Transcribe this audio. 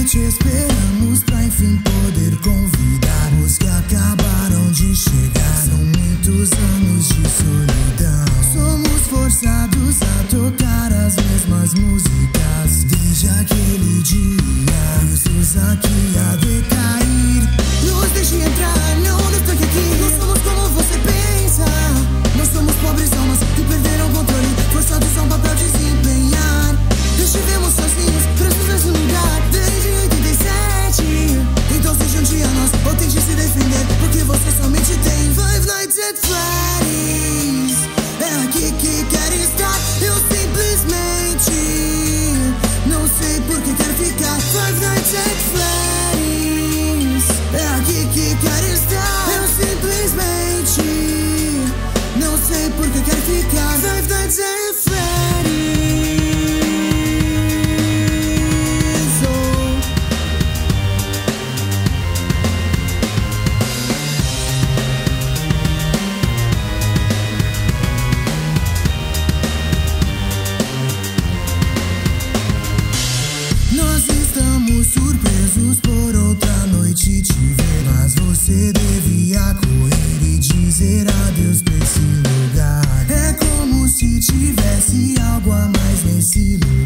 noite esperamos pra enfim poder convidar os que acabaram de chegar. São muitos anos de solidão. Somos forçados a tocar as mesmas músicas desde aquele dia. Presos aqui a decair. Nos deixe entrar, não nos toque aqui. Não somos como você pensa. Nós somos pobres almas que perderam o controle, forçados a um papel desempenhar. Estivemos sozinhos, presos nesse lugar desde 87. Então seja um dia nós, ou tente se defender, porque você somente tem Five Nights at Freddy's. É aqui que quer estar, eu simplesmente não sei por que quer ficar. Five Nights at Freddy's. É aqui que quer estar, eu simplesmente não sei por que quer ficar. Five Nights at Freddy's. Nós estamos surpresos por outra noite te ver, mas você devia correr e dizer adeus pra esse lugar. É como se tivesse algo a mais nesse lugar.